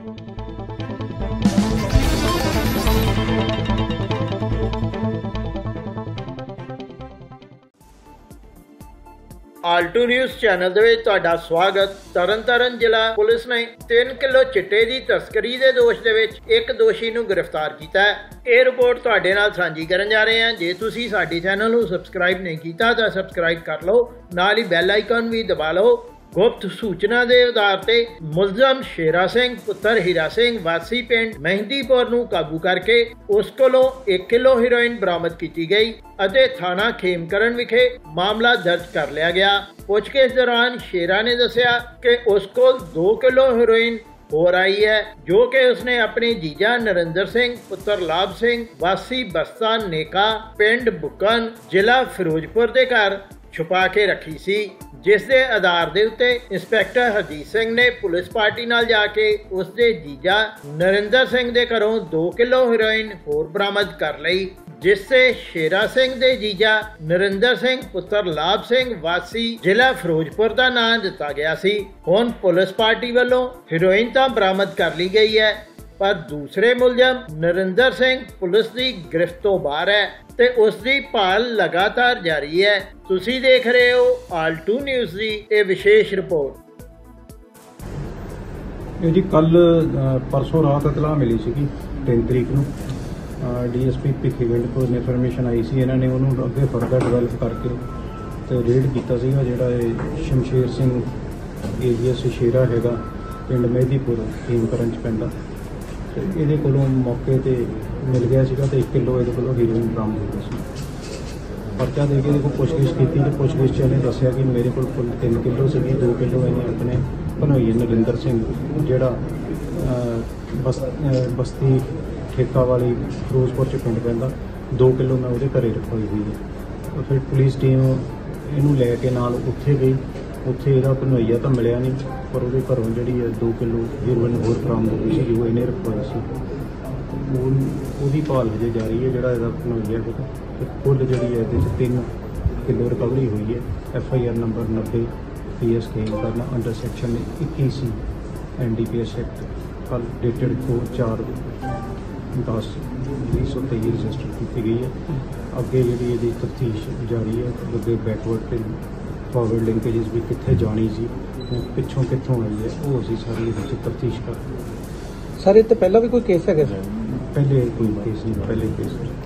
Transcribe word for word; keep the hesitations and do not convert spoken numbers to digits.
आल्टू news channel दे विच तुहाडा स्वागत। तरनतारन जिला पुलिस ने तीन किलो चिट्टे की तस्करी के दोष दे विच एक दोषी नूं गिरफ्तार किया है। ये रिपोर्ट तुहाडे नाल सांझी करन जा रहे हैं। जे तुसीं साडे चैनल नूं सबसक्राइब नहीं किया तो सबसक्राइब कर लो, नाल ही बैल आइकन भी दबा लो। गुप्त सूचना के आधार पर मुलजम शेरा सिंह पुत्र हीरा सिंह वासी पिंड मेहंदीपुर नूं काबू करके उस कोलों एक किलो हीरोइन बरामद की गई अते थाना खेमकरण विखे मामला दर्ज कर लिया गया। पुछगिछ दौरान शेरा ने दस्सिया कि उस कोल दो किलो हीरोइन होर आई है, जो कि उसने अपने जीजा नरिंदर सिंह पुत्र लाभ सिंह वासी बस्ता नेका पिंड बुकन जिला फिरोजपुर के घर छुपा के रखी सी, जिस दे आधार दे उत्ते इंस्पैक्टर हरजीत सिंह ने पुलिस पार्टी नाल जाके उसके जीजा नरिंदर सिंह दे घरों दो किलो हीरोइन होर बरामद कर लई, जिससे शेरा सिंह दे जीजा नरिंदर सिंह पुत्र लाभ सिंह वासी जिला फिरोजपुर का नाम दिता गया सी। हुण पुलिस पार्टी वालों हीरोइन तो बरामद कर ली गई है, पर दूसरे मुलजम नरिंदर सिंह पुलिस की गिरफ्त तो बाहर है ते उसकी भाल लगातार जारी है। तुसी देख रहे हो आल्टू न्यूज़ की ये विशेष रिपोर्ट। ये जी कल परसों रात इतलाह मिली सी तीन तरीक नूं डी एस पी भिखीविंड को इन्फॉर्मेशन आई सी। इन्होंने उन्होंने अगे फरदर डिवेलप करके तो रेड किया सीगा जिहड़ा शमशेर सिंह एरिया शेरा हैगा पिंड मेहदीपुर खेमकरण च पैंदा। तो ये कोलों मौके ते मिल गया सीगा तो एक किलो ये कोलों हीरोइन बरामद हो गई सी। परचा दे के पुछगिछ की तो पुछगिछ इन्हें दसिया कि मेरे को कुल तीन किलो सी, दो किलो इन्हें अपने भनोई नरिंदर सिंह जिहड़ा बस बस्ती ठेका वाली फिरोजपुर च पिंड पैंदा, दो किलो मैं वो घरे रखवाई हुई है। तो फिर पुलिस टीम इनू लैके नाल उत्थे गई, उत्थे इहदा भनोईया तो मिलिया नहीं, पर वो घरों जी दो किलो हीरोइन होर बरामद हो गई सी, वो इन्हें रखवाई सी। वो भाल हजे जारी है जिहड़ा इहदा भनोईया है। तो कुल जी तीन किलो रिकवरी हुई है। एफ आई आर नंबर नब्बे पी एस के करना अंडर सैक्शन इक्की C N D P S act कल डेटेड को चार दस उन्नीस सौ तेई रजिस्टर की गई है। अगे जी ये तफ्तीश जारी है, अगे बैकवर्ड तो फॉरवर्ड लिंकेजेस भी कितने जानी सी, पिछों कितों आई है, वो असीं सारी तफ्तीश कर। सर ये तो पहला भी कोई केस है? पहले कोई केस नहीं, पहले केस